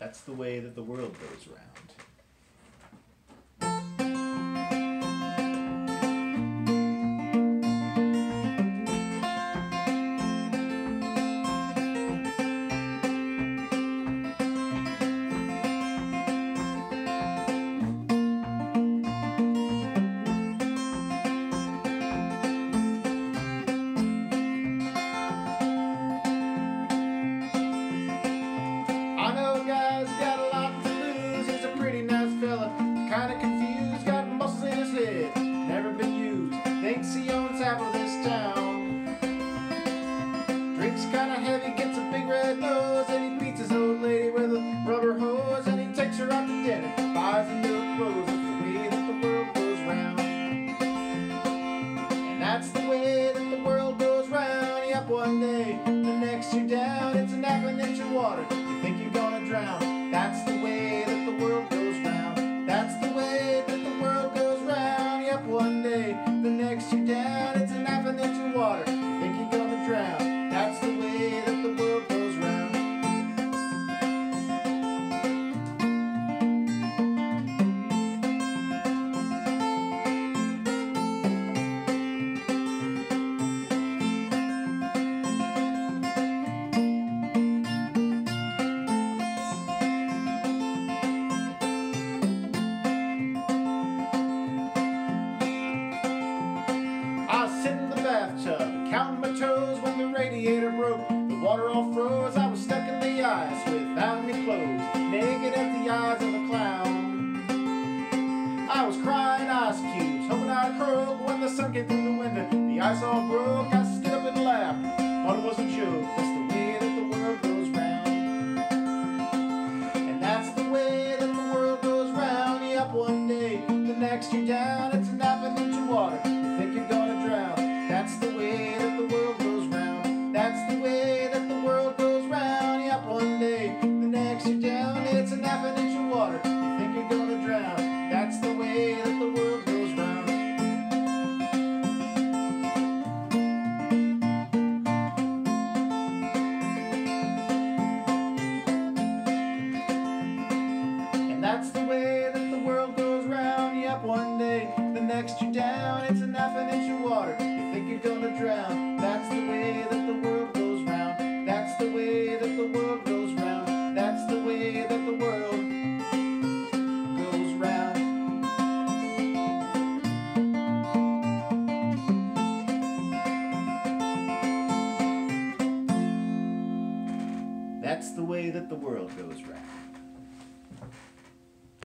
That's the way that the world goes round. Kinda confused, got muscles in his head, never been used, thinks he owns half of this town. Drinks kinda heavy, gets a big red nose, and he beats his old lady with a rubber hose, and he takes her out to dinner, buys her new clothes. That's the way that the world goes round. And that's the way that the world goes round. You're up one day, the next you're down. It's an appalachian water, you think you're gonna drown. That's the way that the world goes round. That's the way that the world goes round. You're up one day, the next you're down. It's an half an inch of water, you think you're gonna drown. That's the way that the world goes round. Bathtub, counting my toes when the radiator broke. The water all froze, I was stuck in the ice without any clothes, naked as the eyes of a clown. I was crying ice cubes, hoping I'd croak when the sun came through the window. The ice all broke, I stood up and laughed, thought it was a joke. That's the way that the world goes round. And that's the way that the world goes round. You're up one day, the next you're down. It's an half an inch of water, you think you're gonna drown. That's the way that the world goes round. That's the way that the world goes round. You're up one day, the next you're down. It's an half an inch of water, you think you're gonna drown. That's the way that the world goes round. And that's the way that the world goes round. You're up one day, the next you're down. It's an half an inch of water, think you're gonna drown. That's the way that the world goes round. That's the way that the world goes round. That's the way that the world goes round. That's the way that the world goes round.